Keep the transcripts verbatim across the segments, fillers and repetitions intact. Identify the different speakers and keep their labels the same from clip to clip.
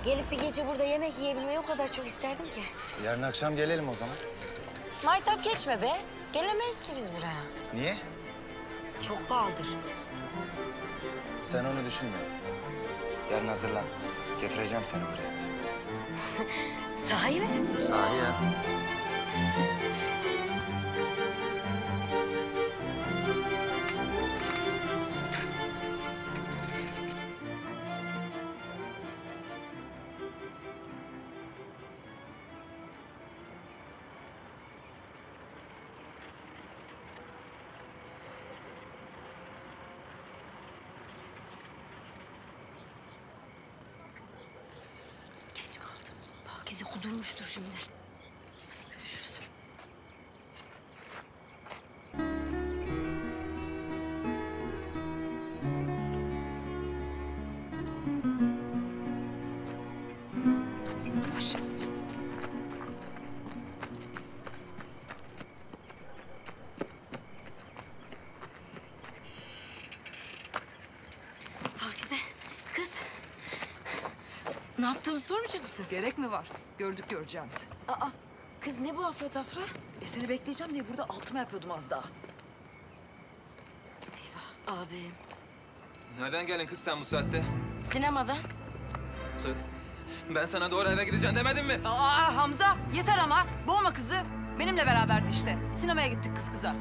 Speaker 1: Gelip bir gece burada yemek yiyebilmeyi o kadar çok isterdim ki.
Speaker 2: Yarın akşam gelelim o zaman.
Speaker 1: Maytap geçme be. Gelemeyiz ki biz buraya.
Speaker 2: Niye?
Speaker 1: Çok pahalıdır.
Speaker 2: Sen onu düşünme. Yarın hazırlan. Getireceğim seni buraya.
Speaker 1: Sahi mi?
Speaker 2: Sahi ya.
Speaker 1: Geç kaldım. Pakize kudurmuştur şimdi. Hadi görüşürüz. Yavaş. Pakize, kız. Ne yaptığımızı sormayacak mısın?
Speaker 3: Gerek mi var? Gördük göreceğimizi.
Speaker 1: Aa, kız ne bu afra tafra?
Speaker 3: E seni bekleyeceğim diye burada altıma yapıyordum az daha.
Speaker 1: Eyvah abim.
Speaker 4: Nereden geldin kız sen bu saatte?
Speaker 1: Sinemada.
Speaker 4: Kız, ben sana doğru eve gideceksin demedim mi?
Speaker 3: Aa Hamza yeter ama. Boğma kızı. Benimle beraberdi işte. Sinemaya gittik kız kıza.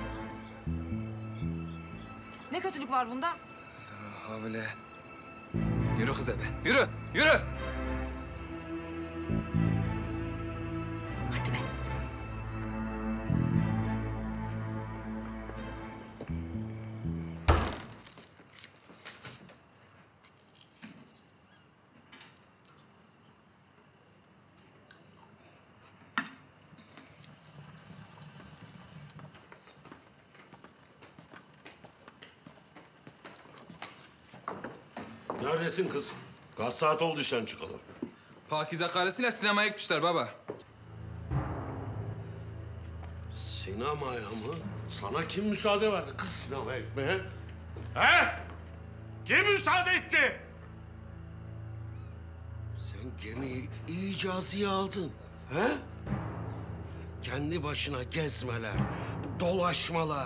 Speaker 3: Ne kötülük var bunda?
Speaker 4: Havle. Yürü kız eve. Yürü, yürü.
Speaker 1: Hadi be.
Speaker 5: Neredesin kız? Kaç saat oldu işten çıkalım?
Speaker 4: Pakize karısıyla sinemaya gitmişler baba.
Speaker 5: Sinemaya mı? Sana kim müsaade verdi kız sinemaya gitmeye? He? Kim müsaade etti? Sen gemiyi iyice azıya aldın. He? Kendi başına gezmeler, dolaşmalar.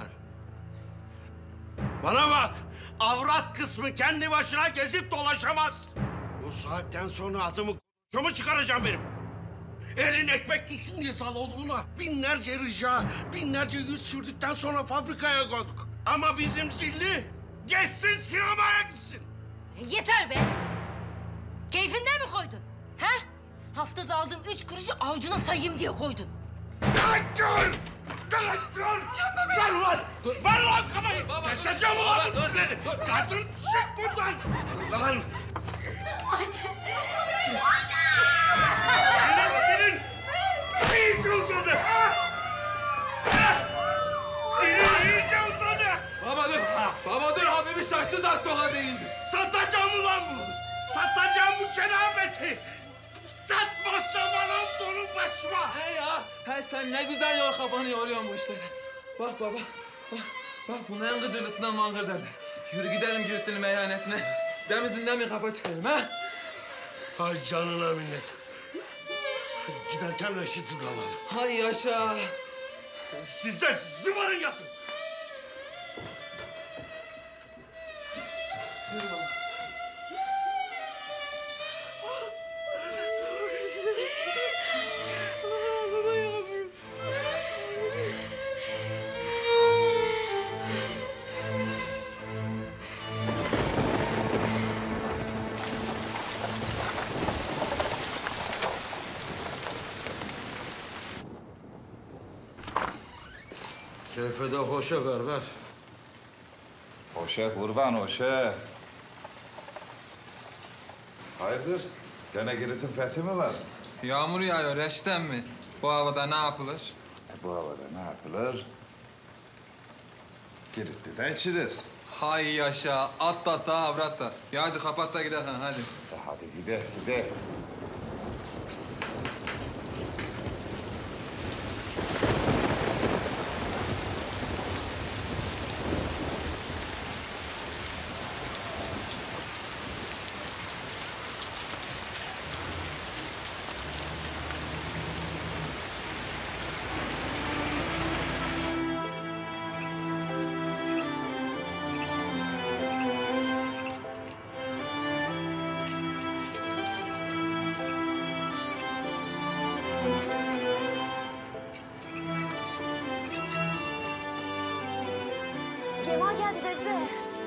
Speaker 5: Bana bak! Avrat kısmı kendi başına gezip dolaşamaz. Bu saatten sonra adımı k***mu çıkaracağım benim. Elin ekmek tutsun diye Zaloğlu'na binlerce rica, binlerce yüz sürdükten sonra fabrikaya koyduk. Ama bizim zilli geçsin sinemaya gitsin.
Speaker 1: Yeter be! Keyfinden mi koydun? He? Haftada aldığım üç kuruşu avucuna sayayım diye koydun.
Speaker 5: Lan dur! Lan dur! Ver lan! Dur. Ver lan kamayı! Keseceğim ulan bu dizleri! Kadın çık buradan! Lan! Senin dilin iyice uzadı! Ha? Ha? Dilin iyice uzadı!
Speaker 4: Baba dur, baba dur. Habibi şaştı zaten toka deyince.
Speaker 5: Satacağım ulan bunu! Satacağım bu cenabeti! Satmazsa bana donu başıma!
Speaker 4: He ya, he sen ne güzel yor kafanı yoruyorsun bu işlere. Bak baba, bak, bak bunun en gıcırlısından mangır derler. Yürü gidelim Giritli'nin meyhanesine. Demizinden bir kafa çıkarım ha.
Speaker 5: Hay canına minnet. Giderken Reşit'i de alalım.
Speaker 4: Hay yaşa.
Speaker 5: Siz de zıvarın yatın.
Speaker 4: Yürü baba.
Speaker 5: Keyfe de hoşa ver ver.
Speaker 6: Hoşe kurban hoşe. Hayırdır? Gene Girit'in fethi mi var?
Speaker 4: Yağmur yağıyor reşten mi? Bu havada ne yapılır?
Speaker 6: E, bu havada ne yapılır? Giritli'de içilir.
Speaker 4: Hay yaşa, at da sağ avrat da. Ya hadi kapat da gidelim hadi.
Speaker 6: E, hadi gide gide.
Speaker 1: geldi dese.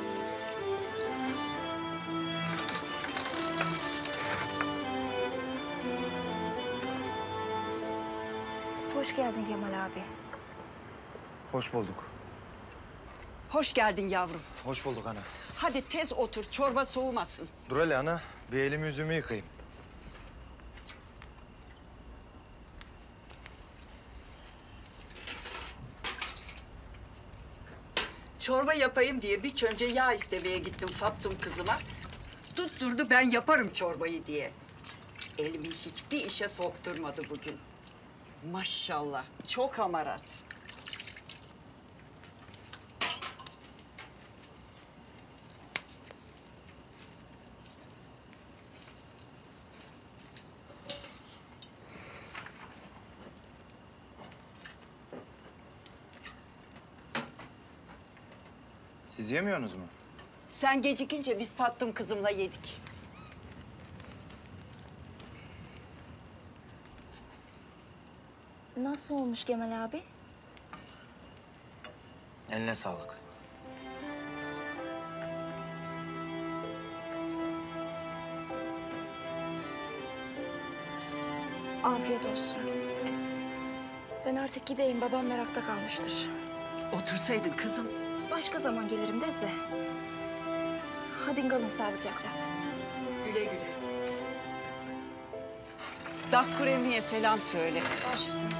Speaker 1: Hoş geldin Kemal abi.
Speaker 2: Hoş bulduk.
Speaker 7: Hoş geldin yavrum.
Speaker 2: Hoş bulduk ana.
Speaker 7: Hadi tez otur, çorba soğumasın.
Speaker 2: Dur hele ana. Bir elimi yüzümü yıkayayım.
Speaker 7: Çorba yapayım diye bir çönce yağ istemeye gittim Fattım kızıma. Tutturdu ben yaparım çorbayı diye. Elimi hiçbir işe sokturmadı bugün. Maşallah, çok hamarat.
Speaker 2: Siz yemiyorsunuz mu?
Speaker 7: Sen gecikince biz Fattım kızımla yedik.
Speaker 1: Nasıl olmuş Kemal abi?
Speaker 2: Eline sağlık.
Speaker 1: Afiyet olsun. Ben artık gideyim. Babam merakta kalmıştır.
Speaker 7: Otursaydın kızım.
Speaker 1: Başka zaman gelirim dese. Hadi kalın sağlıcakla.
Speaker 7: Güle güle. Dak Kuremi'ye selam söyle.
Speaker 1: Baş üstüne.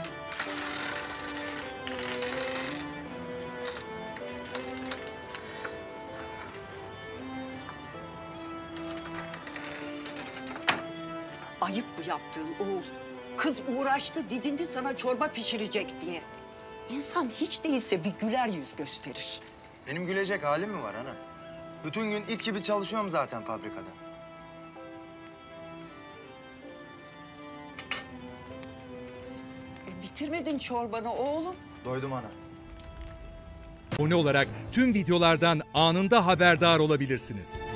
Speaker 7: Ayıp bu yaptığın oğul. Kız uğraştı, didindi sana çorba pişirecek diye. İnsan hiç değilse bir güler yüz gösterir.
Speaker 2: Benim gülecek halim mi var ana? Bütün gün it gibi çalışıyorum zaten fabrikada.
Speaker 7: E, bitirmedin çorbanı oğlum.
Speaker 2: Doydum ana.
Speaker 8: Abone olarak tüm videolardan anında haberdar olabilirsiniz.